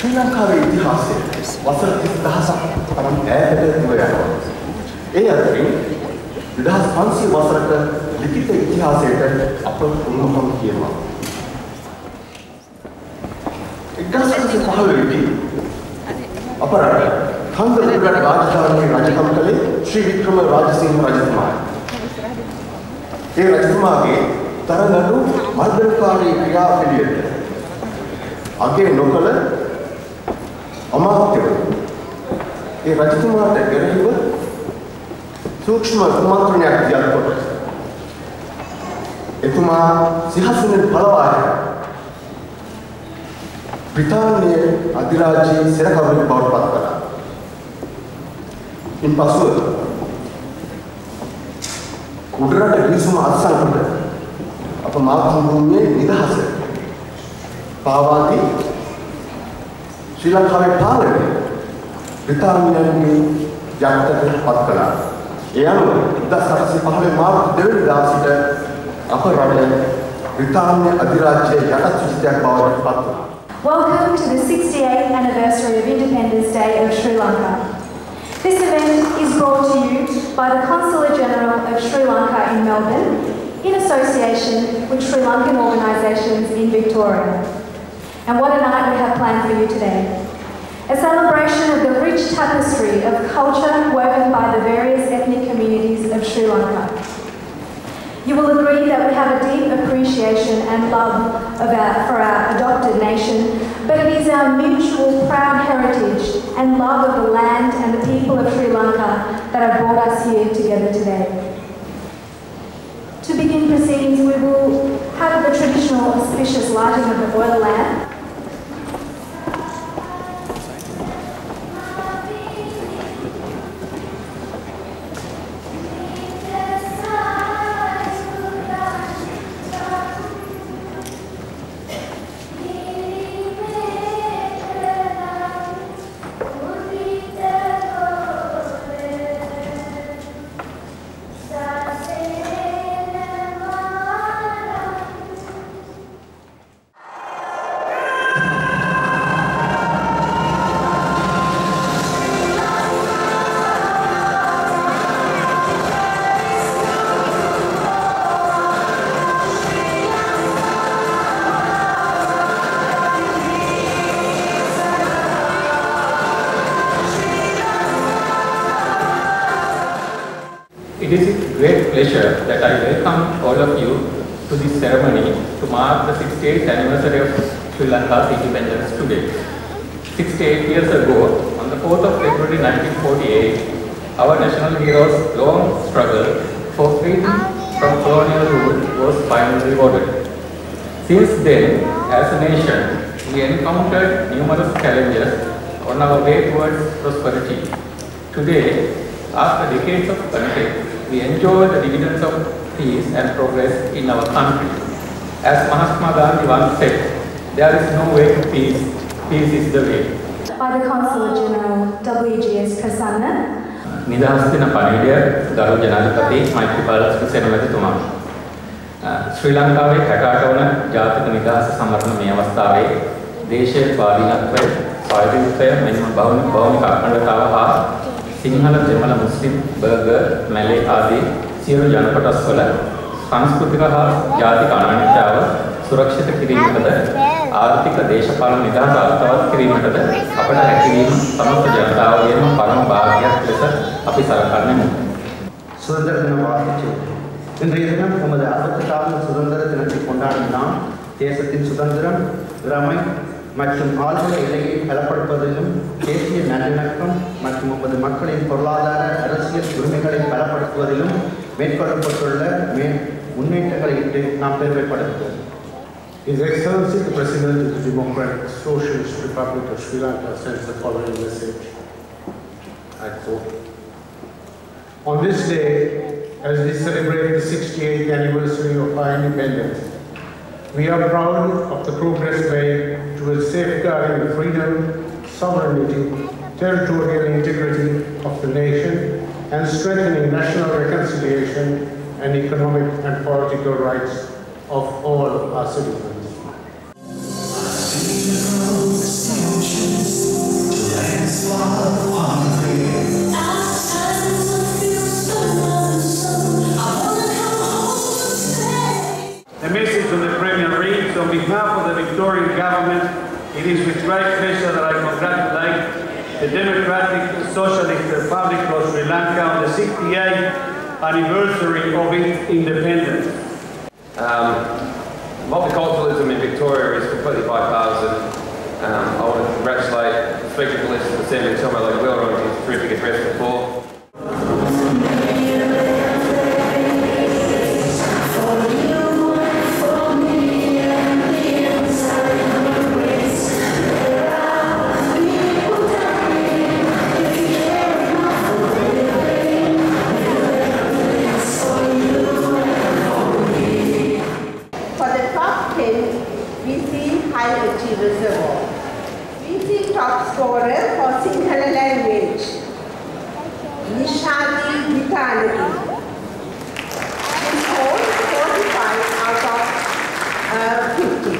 ශ්‍රී ලංකාවේ ඉතිහාසය වසර 30000ක් තරම් ඈතට දුර යනවා. ඒ අතරින් 2500 වසරක ලිඛිත ඉතිහාසයට අප උරුමකම් කියනවා. 1915 දී අප රට කන්දරගඩ රාජධානියේ රජකම් කළේ ශ්‍රී වික්‍රම රාජසිංහ රජතුමායි. ඒ රජතුමාගේ තරනඩු මර්ධනකාරී ක්‍රියාපිළිවෙලට අගේ නොකළ අමාත්‍යවරු ඒ රජතුමාට එරෙහිව සූක්ෂම කුමන්ත්‍රණයක් දියත්කොට එතුමා සිහසුනෙන් පළවා බ්‍රිතාන්‍ය අධිරාජ්‍යයේ සෙනගවුරෙක් බවට පත් කළා. ඉන්පසුව උඩරට ගිවිසුම අත්සන් කොට අප මාතෘ භූමියේ නිදහස පාවා දී ශ්‍රී ලංකාවේ පාලනය බ්‍රිතාන්‍යයන්ගේ යටතට පත් කළා. ඒ අනුව 1815 මාර්තු 2 වෙනිදා සිට අප රට බ්‍රිතාන්‍ය අධිරාජ්‍යයේ යටත් විජිතයක් බවට පත් වුණා. Welcome to the 68th anniversary of Independence Day of Sri Lanka. This event is brought to you by the Consulate General of Sri Lanka in Melbourne in association with Sri Lankan organisations in Victoria. And what a night we have planned for you today. A celebration of the rich tapestry of culture woven by the various ethnic communities of Sri Lanka. You will agree that we have a deep appreciation and love for our adopted nation, but it is our mutual proud heritage and love of the land and the people of Sri Lanka that have brought us here together today. To begin proceedings, we will have the traditional auspicious lighting of the oil lamp. It is with great pleasure that I welcome all of you to this ceremony to mark the 68th anniversary of Sri Lanka's independence today. 68 years ago, on the 4th of February 1948, our national heroes' long struggle for freedom from colonial rule was finally rewarded. Since then, as a nation, we encountered numerous challenges on our way towards prosperity. Today, after decades of conflict, we enjoy the dividends of peace and progress in our country. As Mahatma Gandhi once said, there is no way to peace, peace is the way. By the Consulate General WGS Prasanna. නිදහස් දින පණිවිඩය ගරු ජනාධිපති මෛත්‍රීපාල සිරිසේනමැතිතුමා. ශ්‍රී ලංකාවේ 68 වන ජාතික නිදහස සමරන මේ අවස්ථාවේ දේශීය ස්වාධීනත්වය, ස්වාධීනත්වය මෙන්ම භෞතික අඛණ්ඩතාව හා සිංහල දෙමළ මුස්ලිම් බර්ගර් මැලේ ආදී සියලු ජනකොටස්වල සංස්කෘතික හා ජාතික අනන්‍යතාව සුරක්ෂිත කිරීමටද ආර්ථික දේශපාලන නිදහස අර්ථවත් කිරීමටද අපට හැකියවීම සමස්ත ජනතාවගේම පරම භාග්‍යයක් ලෙස අපි සලකන්නේ. சுதந்திர தின வாழ்த்து. இன்றைய தினம் நமது 68வது சுதந்திர தினத்தை கொண்டாடும் நாம் தேசத்தின் சுதந்திரம், இறைமை மற்றும் ஆழ்ந்த எல்லையை பலப்படுத்துவதிலும் தேசிய நல்லிணக்கம் மற்றும் நமது மக்களின் பொருளாதார அரசியல் உரிமைகளை பலப்படுத்துவதிலும் மேற்கொள்ளப்பட்டுள்ள முன்னேற்றங்களை இட்டு நாம் பெருமைப்படுத்துவோம். His Excellency the President of the Democratic Socialist Republic of Sri Lanka sends the following message. I quote, on this day, as we celebrate the 68th anniversary of our independence, we are proud of the progress made towards safeguarding the freedom, sovereignty, territorial integrity of the nation and strengthening national reconciliation and economic and political rights of all our citizens. on behalf of the Victorian Government, it is with great pleasure that I congratulate the Democratic Socialist Republic of Sri Lanka on the 68th anniversary of its independence. Multiculturalism in Victoria is completely bipartisan. I want to congratulate the Speaker of the Legislative Assembly, Tomo Wheeler, on his terrific address before. High Achievers Award. We see top scorer for Sinhala language, Nishadi Vitality. She scored 45 out of 50.